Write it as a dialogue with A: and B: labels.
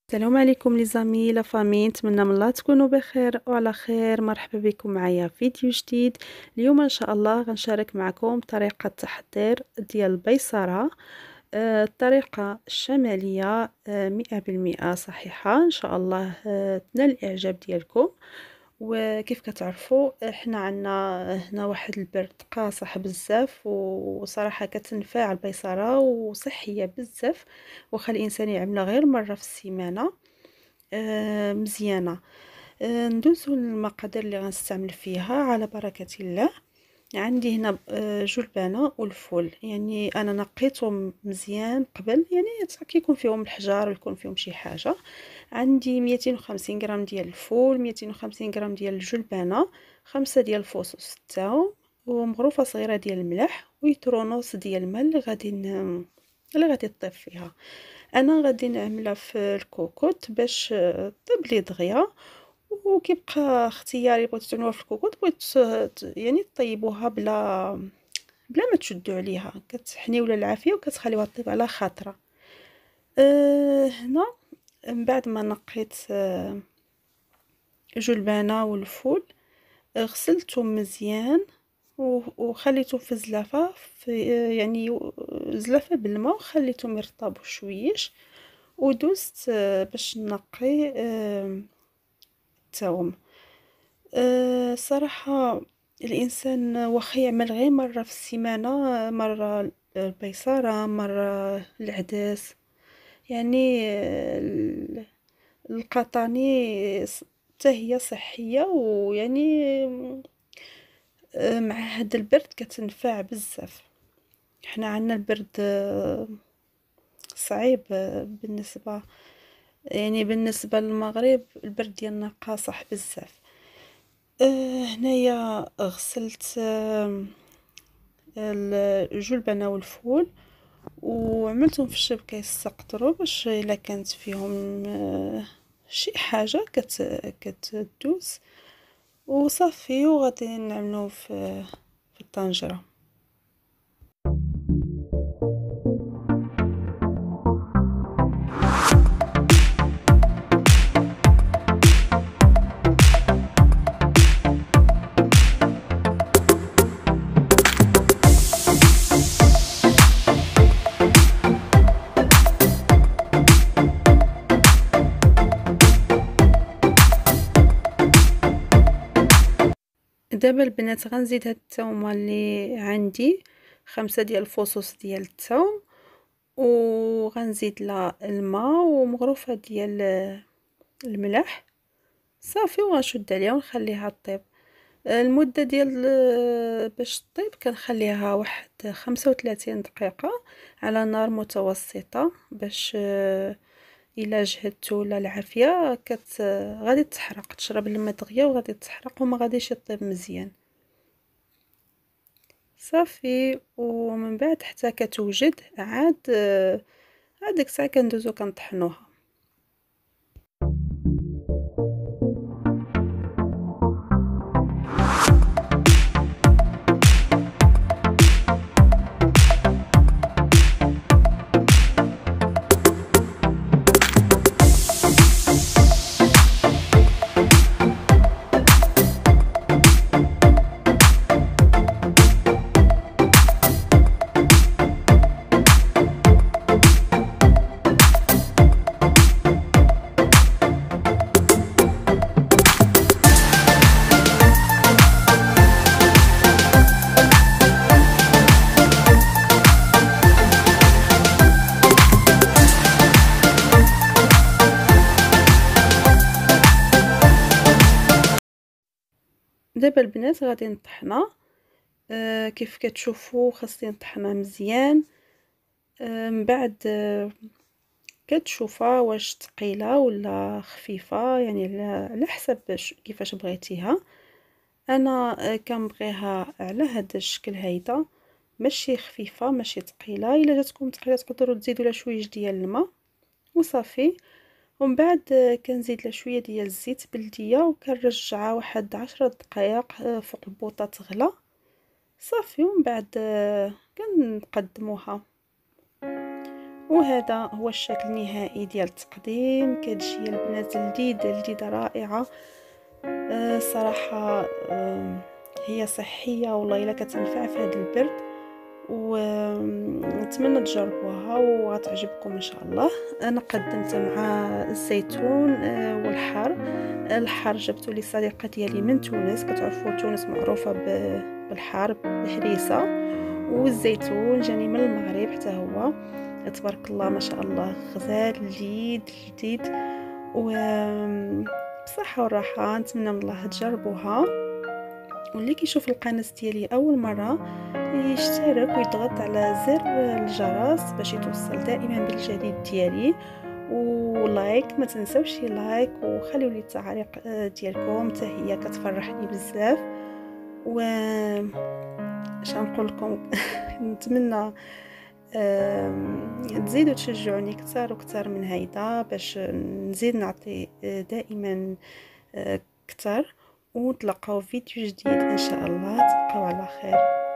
A: السلام عليكم لي زامي لا فامي، نتمنى من الله تكونوا بخير وعلى خير. مرحبا بكم معايا في فيديو جديد. اليوم ان شاء الله غنشارك معكم طريقه تحضير ديال البيصره. الطريقه الشماليه 100% صحيحه ان شاء الله، تنال الاعجاب ديالكم. وكيف كتعرفوا احنا عندنا هنا واحد البرد قاصح بزاف، وصراحه كتنفع البيصره وصحيه بزاف، واخا الانسان يعملها غير مره في السيمانه. مزيانه. ندوزو المقادير اللي غنستعمل فيها على بركه الله. عندي هنا جلبانه والفول، يعني انا نقيتهم مزيان قبل، يعني كيكون فيهم الحجار ويكون فيهم شي حاجه. عندي 250 غرام ديال الفول، 250 غرام ديال الجلبانه، 5 ديال الفصوص الثوم، ومغروفه صغيره ديال الملح، ويترونوس ديال الماء اللي غادي تطيب فيها. انا غادي نعملها في الكوكوط باش طيب لي دغيا، وكيبقى اختياري. بغيتو تعملوها في الكوكوط، يعني طيبوها بلا ما تشدوا عليها، كتحنيو للعافيه وكتخليوها طيب على خاطره. هنا من بعد ما نقيت جلبانه والفول، غسلتهم مزيان وخليتهم في زلافه، يعني زلافه بالماء، وخليتهم يرطبوا شويش. ودوزت باش نقي الثوم. صراحه الانسان واخا يعمل غير مره في السيمانه، مره البيصره مره العدس، يعني القطاني حتى هي صحيه، ويعني مع هاد البرد كتنفع بزاف. حنا عندنا البرد صعيب بالنسبه، يعني بالنسبه للمغرب البرد ديالنا قاصح بزاف. هنايا غسلت الجلبنه والفول، وعملتهم في الشبكه يستقطروا، باش الا كانت فيهم شي حاجه كتدوز وصافي. وغادي نعملوه في الطنجره. دابا البنات غنزيد هاد الثومه اللي عندي، 5 ديال الفصوص ديال الثوم، وغنزيد لها الماء ومغروفه ديال الملح صافي، وغنشد عليها ونخليها طيب. المده ديال باش طيب كنخليها واحد 35 دقيقه على نار متوسطه، باش الا جهدت ولا العافيه غادي تحرق، تشرب الماء دغيا وغادي تحرق وما غاديش يطيب مزيان صافي. ومن بعد حتى كتوجد عاد ديك الساعه كندوزو كنطحنوها. دابا البنات غادي نطحنها. كيف كتشوفوا خاصني نطحنها مزيان. من بعد كتشوفها واش ثقيله ولا خفيفه، يعني على حسب كيفاش بغيتيها. انا كنبغيها على هذا الشكل هيدا، ماشي خفيفه ماشي ثقيله. الا جاتكم ثقيله تقدروا تزيدوا لها شويه ديال الماء وصافي. ومن بعد كنزيد لها شويه ديال الزيت بلديه، وكنرجعها واحد 10 دقائق فوق البوطه تغلى صافي. ومن بعد كنقدموها. وهذا هو الشكل النهائي ديال التقديم. كتجي البنات لذيذه رائعه. صراحه هي صحيه والله الا كتنفع في هذا البرد، ونتمنى تجربوها وغتعجبكم ان شاء الله. انا قدمتها مع الزيتون والحار جبته لي صديقه ديالي من تونس. كتعرفوا تونس معروفه بالحار، بالهريسه. والزيتون جاني من المغرب حتى هو، تبارك الله ما شاء الله، غزال لذيذ. و بصحه والراحه. نتمنى من الله تجربوها. واللي كيشوف القناه ديالي اول مره يشترك ويضغط على زر الجرس باش يتوصل دائما بالجديد ديالي. ولايك، ما تنسوش لايك، وخليوا لي التعليق ديالكم، حتى هي كتفرحني بزاف. و اش نقول لكم نتمنى تزيدوا تشجعوني اكثر وكثر من هيدا باش نزيد نعطي دائما اكثر. ونتلاقاو فيديو جديد ان شاء الله. تبقاو على خير.